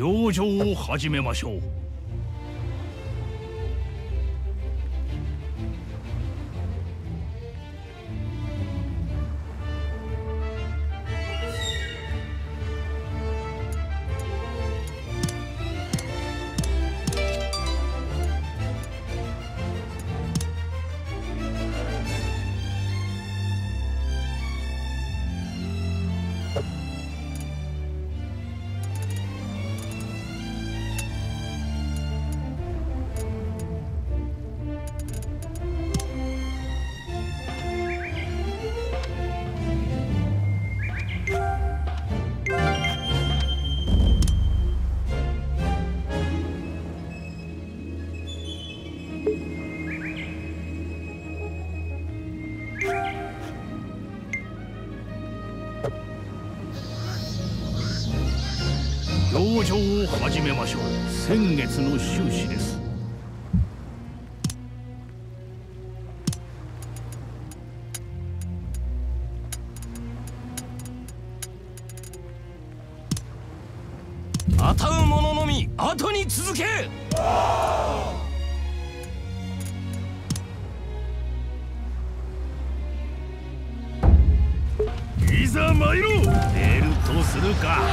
行状を始めましょう。行状を始めましょう。先月の収支です。 当たう者のみ後に続け。 いざ参ろう。出るとするか。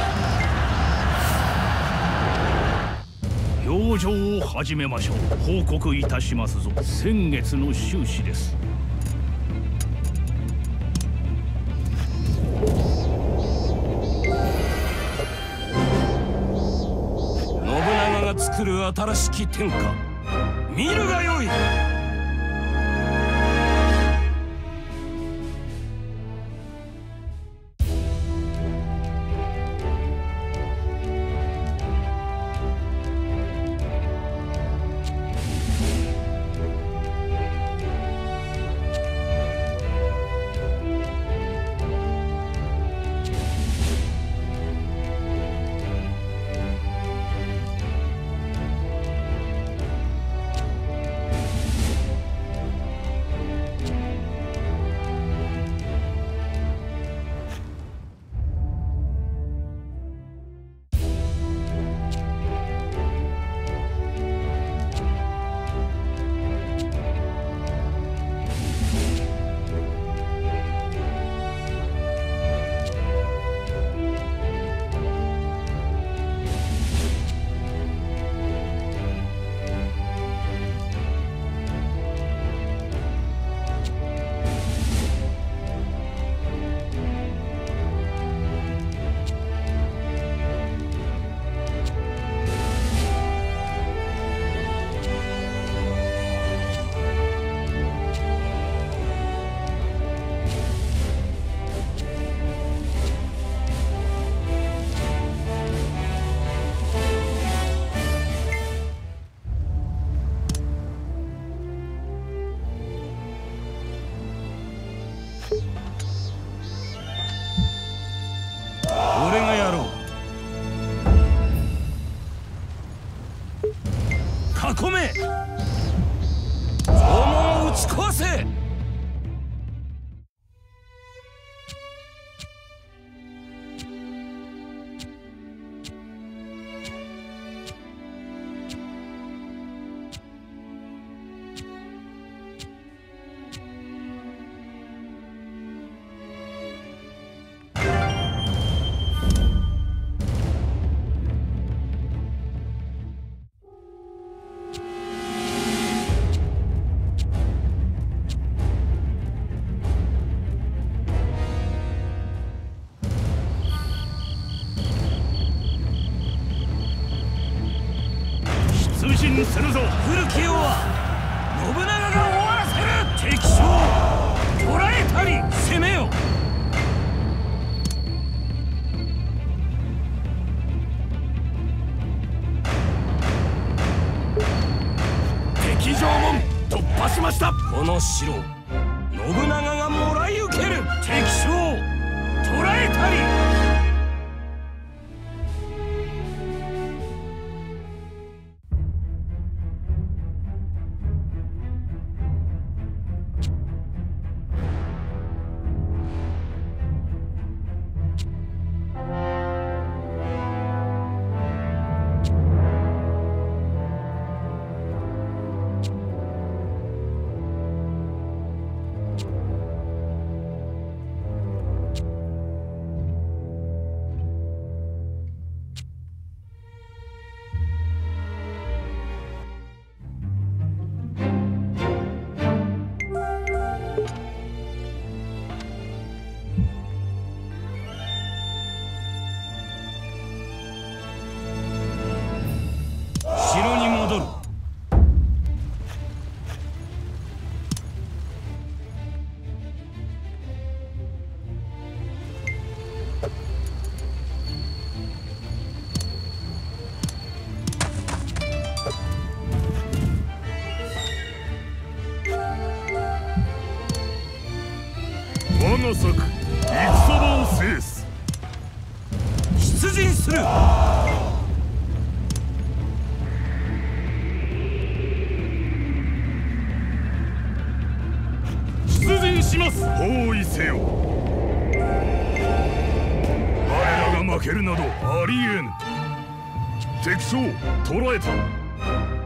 行状を始めましょう。報告いたしますぞ。先月の収支です。 信長が作る新しき天下、見るがよい。俺がやろう。囲め。城門を打ち壊せ。 通信するぞ。 古き世は信長が終わらせる。敵将捕らえたり攻めよ。 敵城門突破しました。 この城信長がもらい受ける。敵将捕らえたり。 我が策戦場を制す。 出陣する。 出陣します。包囲せよ。我らが負けるなどありえぬ。敵将捕らえた。